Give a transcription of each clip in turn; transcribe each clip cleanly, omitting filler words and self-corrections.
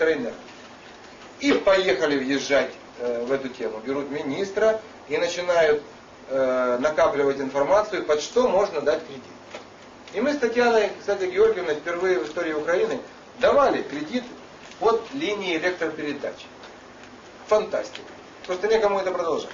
электроэнергии. И поехали въезжать в эту тему. Берут министра и начинают накапливать информацию, под что можно дать кредит. И мы с Татьяной, кстати, Георгиевной впервые в истории Украины давали кредит под линии электропередач. Фантастика. Просто некому это продолжать.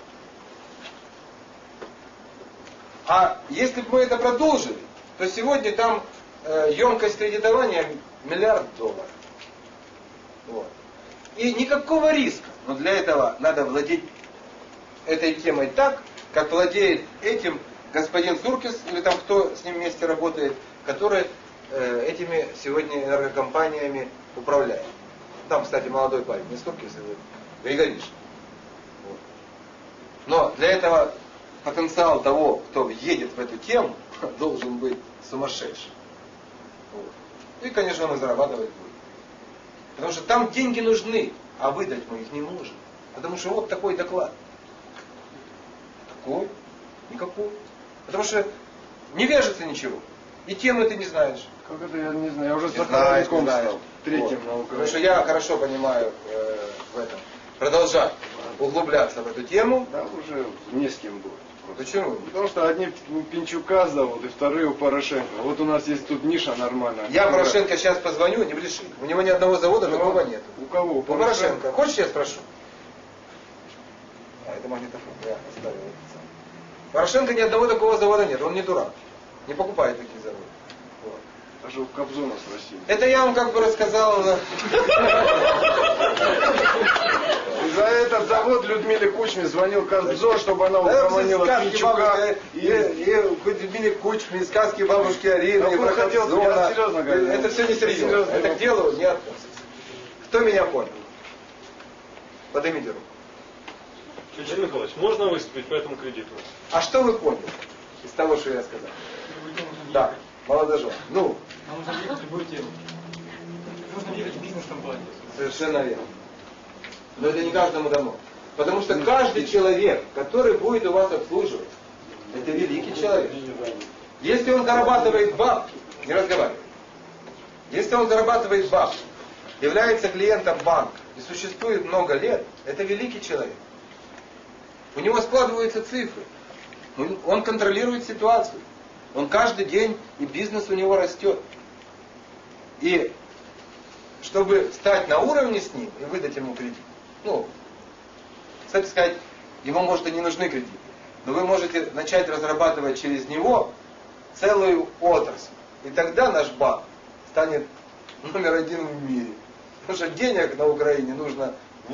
А если бы мы это продолжили, то сегодня там емкость кредитования $1 миллиард. Вот. И никакого риска. Но для этого надо владеть этой темой так, как владеет этим господин Суркис, или там кто с ним вместе работает, который этими сегодня энергокомпаниями управляет. Там, кстати, молодой парень, не Суркис, а Григоришин. Вот. Но для этого потенциал того, кто въедет в эту тему, должен быть сумасшедшим. Вот. И, конечно, он и зарабатывать будет. Потому что там деньги нужны, а выдать мы их не можем. Потому что вот такой доклад. Такой? Никакой. Потому что не вяжется ничего. И темы ты не знаешь. Как это, я не знаю. Я уже сахарником стал. Третьим на Украине. Потому что я хорошо понимаю в этом. Продолжать углубляться в эту тему. Да, уже не с кем будет. Почему? Потому что одни у Пинчука зовут, и вторые у Порошенко. Вот у нас есть тут ниша нормальная. Я Порошенко сейчас позвоню, не бреши. У него ни одного завода такого нет. У кого? У Порошенко. Хочешь, я спрошу? А, это магнитофон. Я оставил это сам. Порошенко ни одного такого завода нет. Он не дурак. Не покупает такие заводы. Вот. Даже у Кобзона спросили. Это я вам как бы рассказал. За этот завод Людмиле Кучме звонил Кобзон, чтобы она угомонила Пинчука. И Людмиле Кучме, сказки бабушки Арины, и про Кобзона. Я серьезно говорю. Это все не серьезно. Это к делу не относится. Кто меня понял? Поднимите руку. Алексей Николаевич, можно выступить по этому кредиту? А что вы поняли из того, что я сказал? Да, молодожен. Ну. Нам нужно ехать в любую тему. Нужно ехать в бизнес-компанию. Совершенно верно. Но это не каждому дано. Потому что каждый человек, который будет у вас обслуживать, это великий человек. Если он зарабатывает бабки, не разговаривай. Если он зарабатывает бабки, является клиентом банка и существует много лет, это великий человек. У него складываются цифры. Он контролирует ситуацию. Он каждый день, и бизнес у него растет. И чтобы стать на уровне с ним и выдать ему кредит, кстати сказать, ему может и не нужны кредиты, но вы можете начать разрабатывать через него целую отрасль. И тогда наш банк станет номер один в мире. Потому что денег на Украине нужно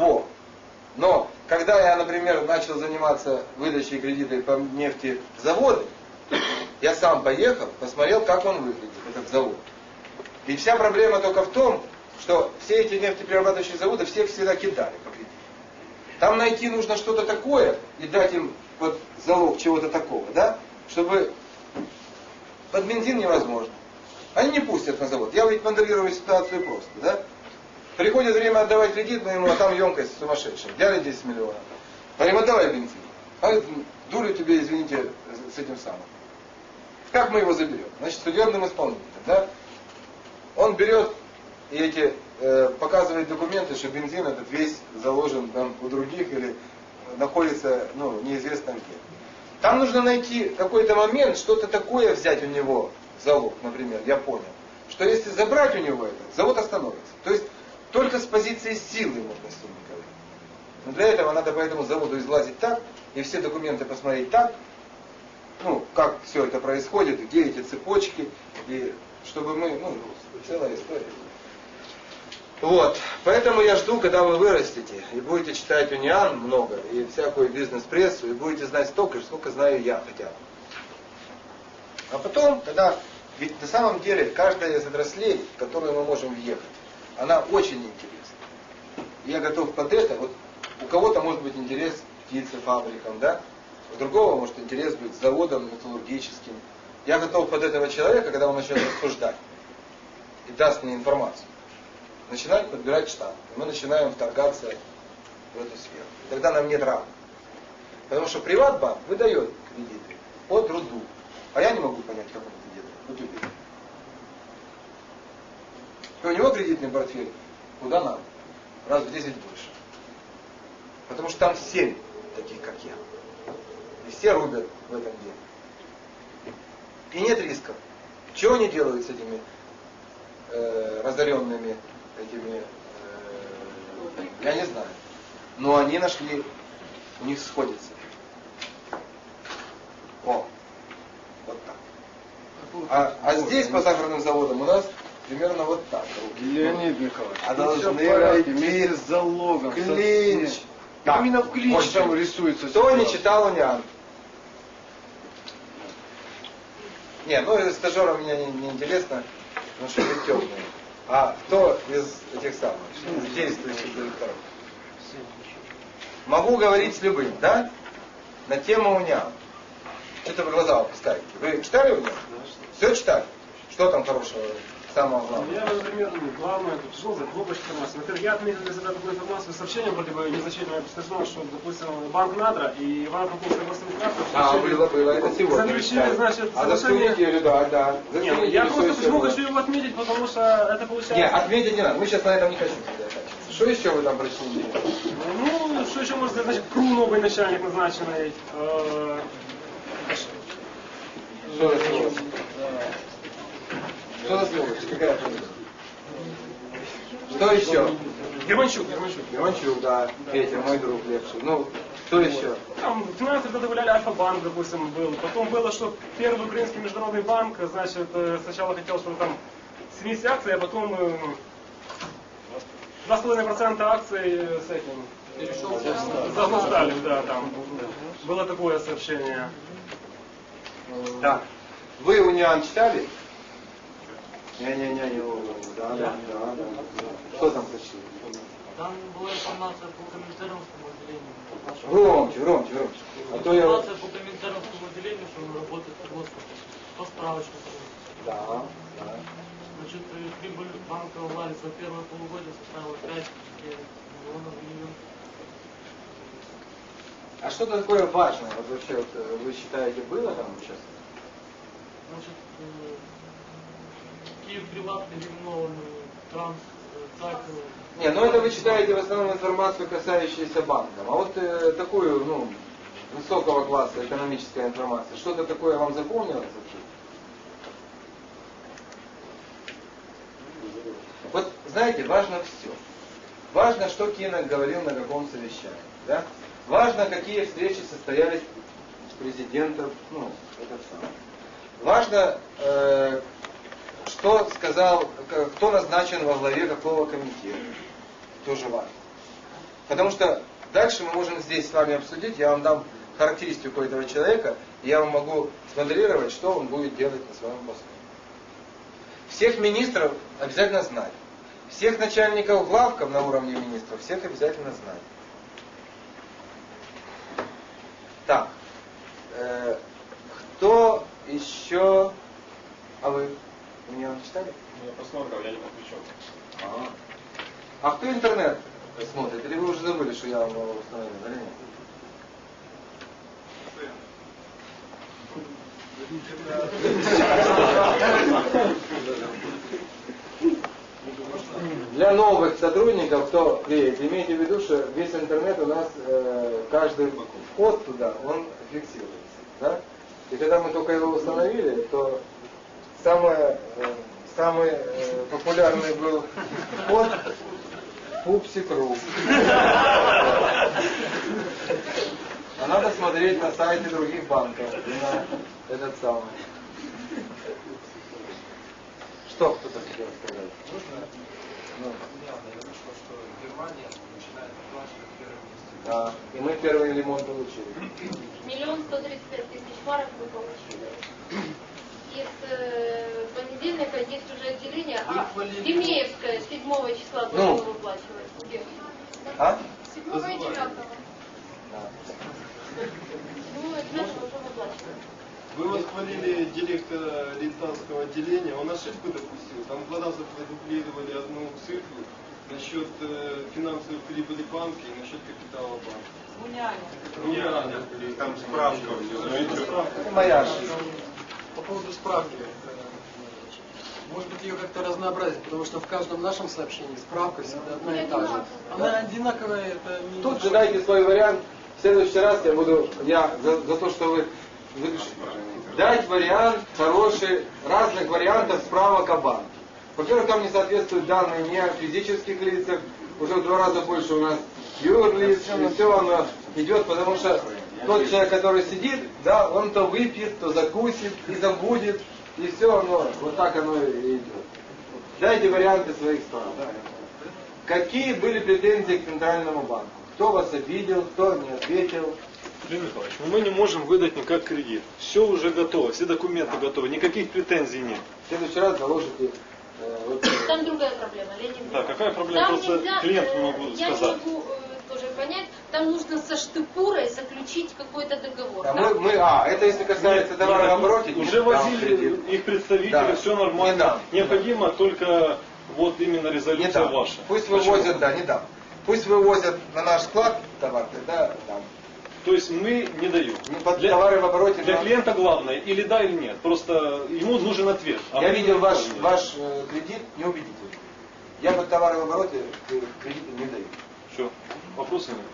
Но когда я, например, начал заниматься выдачей кредитов по нефтезаводу, я сам поехал, посмотрел, как он выглядит, этот завод. И вся проблема только в том, что все эти нефтеперерабатывающие заводы всех всегда кидали по кредиту. Там найти нужно что-то такое и дать им вот залог чего-то такого, да, чтобы под бензин невозможно. Они не пустят на завод. Я ведь моделирую ситуацию просто, да. Приходит время отдавать кредит, но ему, а там емкость сумасшедшая. Взяли 10 миллионов. А ему отдавай бензин. А дурю тебе, извините, с этим самым. Как мы его заберем? Значит, судебным исполнителем, да? Он берет и показывает документы, что бензин этот весь заложен там у других или находится, неизвестно где. Там нужно найти какой-то момент, что-то такое взять у него в залог, например, я понял, что если забрать у него это, завод остановится. То есть только с позиции силы можно с ним говорить. Но для этого надо по этому заводу излазить так, и все документы посмотреть так, как все это происходит, где эти цепочки, и чтобы мы, целая история. Вот, поэтому я жду, когда вы вырастете, и будете читать Униан много, и всякую бизнес-прессу, и будете знать столько, сколько знаю я хотя бы. А потом, ведь на самом деле, каждая из отраслей, в которую мы можем въехать, она очень интересна. Я готов под это, вот у кого-то может быть интерес к птицефабрикам, да? У другого может интерес быть заводом металлургическим. Я готов под этого человека, когда он начнет рассуждать и даст мне информацию, начинать подбирать штат. И мы начинаем вторгаться в эту сферу. И тогда нам нет равных. Потому что Приватбанк выдает кредиты по труду. А я не могу понять, как он это делает. Вот убей. И у него кредитный портфель куда надо. раз в 10 больше. Потому что там 7 таких, как я. И все рубят в этом деле. И нет рисков. Чего они делают с этими разоренными этими, я не знаю. Но они нашли, у них сходится. О, вот так. А здесь по сахарным заводам у нас примерно вот так. Леонид Николаевич, А тут всё в должны порядке, войти вместе с залогом. со клинч. всем. Так, Именно в клинч вот там что. рисуется. Кто не ситуация. читал Униан? Не, ну стажерам меня не интересно, потому что вы темные. А кто из этих самых, из действующих директоров? Могу говорить с любым, да? На тему Униан. Что-то вы глаза опускаете. Вы читали Униан? Все читали? Что там хорошего, самого главного? Я, например, главное, тут шел за глубокой информацией. Во-первых, я отметил для себя такую информацию сообщение, вроде бы незначительное, посвящено, что, допустим, Банк Надра и Иван Куковский областной край Было, это сегодня. заключили, значит, А за соглашение... неделю, да. За Нет, неделю я всё просто еще почему было. хочу его отметить, потому что это получается... Не, отметить не надо, мы сейчас на этом не хотим сосредотачиваться. Что еще вы там прочли? Ну, что еще можно сказать, значит, КРУ новый начальник назначенный. Что за сволочь? Что за сволочь? Какая фамилия? Что еще? Германчук. Иванчук, да. Петя, мой друг лепший. Ну, что еще? Там финансы когда добавляли Альфа-банк, допустим, был. Потом было, что первый украинский международный банк, значит, сначала хотел, чтобы там снизить акции, а потом 2,5% акций с этим. За Сталин, да, там. Было такое сообщение. Так. Вы Униан читали? Не, да. Что там прочли? Там была информация по комментаторскому отделению. Громче. А то я... Информация по комментаторскому отделению, что он работает в Господе. По справочнику. Да. Значит, прибыль банка Лари за первое полугодие составила 5 миллионов гривен. А что-то такое важное, вот вообще, вот, вы считаете, было там сейчас? Значит, Киев приватный ревнованный транс, ЦАК. Не, ну это вы читаете в основном информацию, касающуюся банков. А вот такую, ну, высокого класса экономическая информация, что-то такое вам запомнилось вообще? Вот, знаете, важно все. Важно, что Кинок говорил на каком совещании, да? Важно, какие встречи состоялись президентов, ну, это самое. Важно, что сказал, кто назначен во главе какого комитета. Тоже важно. Потому что дальше мы можем здесь с вами обсудить, я вам дам характеристику этого человека, и я вам могу смоделировать, что он будет делать на своем посту. Всех министров обязательно знать. Всех начальников главков на уровне министров, всех обязательно знать. Так. Кто еще... А вы меня читали? Я посмотрел, я не подключен. А кто интернет смотрит? Или вы уже забыли, что я вам его установил, или нет? Для новых сотрудников, кто клеит, имейте в виду, что весь интернет у нас, каждый вход туда, он фиксируется. Да? И когда мы только его установили, то самый популярный был вход Пупсик.ру. А надо смотреть на сайте других банков, на этот самый. Что кто-то хотел сказать? Ну. Да. И мы первый лимон получили. 1 135 000 марок вы получили. И с понедельника есть уже отделение, Демеевское 7 числа должно выплачивать. Где? А? 7 и 9. Ну, это наши уже выплачивают. Вы восхвалили директора Литанского отделения, он ошибку допустил. Там 2 раза продублировали одну цифру насчет финансовой прибыли банка и насчет капитала банка. Там справка. Моя ошибка. По поводу справки. Может быть, ее как-то разнообразить, потому что в каждом нашем сообщении справка всегда одна и та же. Одинаковая. Она одинаковая, это не... Тут же дайте свой вариант. В следующий раз я за то, что вы дать вариант хороший, разных вариантов справок о банке. Во-первых, там не соответствуют данные не о физических лицах, уже в 2 раза больше у нас юрлиц, и все оно идет, потому что тот человек, который сидит, да, он то выпьет, то закусит и забудет, и все оно, вот так оно и идет. Дайте варианты своих справок. Какие были претензии к Центральному банку? Кто вас обидел, кто не ответил? Леонид Николаевич, мы не можем выдать никак кредит. Все уже готово, все документы готовы, никаких претензий нет. В следующий раз заложите... Там другая проблема, Леонид. Да, какая проблема? Там Просто нельзя, клиенту могу я не сказать. могу тоже понять, там нужно со штыпурой заключить какой-то договор. А Там- это если касается товара в обороте, Уже нет, там возили кредит. их представители, Да. все Не нормально. дам. Необходимо только вот именно Не резолюция дам. ваша. Пусть Почему? вывозят, да, не дам. Пусть вывозят на наш склад товар, тогда дам. То есть мы не даем. Ну, под товары в обороте... Для на- клиента главное, или да, или нет. Просто ему нужен ответ. А Я мы видел не ваш даем. кредит неубедительный. Я под товары в обороте кредиты не даю. Все, вопросы нет.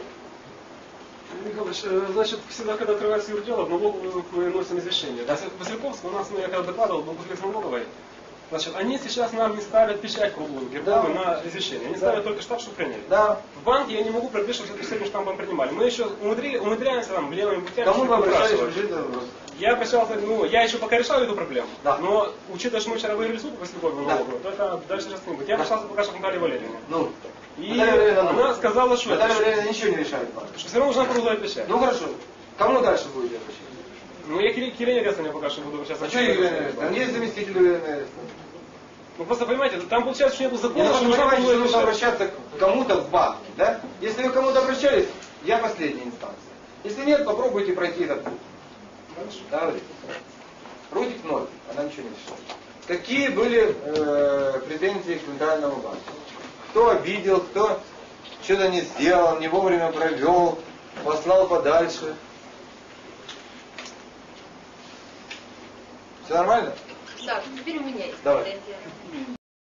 Михайлович, значит, всегда, когда открывается юрдело, в налоговую выносим извещение. Да. В Васильковске у нас, я когда докладывал, был после налоговой, значит, они сейчас нам не ставят печать круглую, гербовую на извещение. Они ставят только штамп, чтобы принять. Да. В банке я не могу прописать, что это всеми штампом принимали. Мы еще умудряемся там левыми путями. Кому что-то вы обращались в выпрашивать. жизни вопрос? Я обращался, я еще пока решаю эту проблему. Да. Но, учитывая, что мы вчера выиграли суд в Василькове налоговую, то это дальше сейчас не будет. Я обращался пока что к Наталье Валерьевне. Ну, И Наталья Валерьевна, она сказала, что Наталья Валерьевна ничего не решает. банк. все равно нужна круглая печать. Ну хорошо. Кому дальше будете обращаться? Ну, я к Елене Рестовне пока что буду обращаться. А что Елена? Там есть заместитель Елены? Ну, просто понимаете, там получается, что нету Я закона, должен что нужна понимать, что круглая нужно печать. обращаться к кому-то в банке, да? Если вы к кому-то обращались, я последняя инстанция. Если нет, попробуйте пройти этот путь. Договорились? Рудик 0, она ничего не решила. Какие были претензии к Центральному банку? Кто обидел, кто что-то не сделал, не вовремя провел, послал подальше? Все нормально? Да, теперь у меня есть Давай. претензия.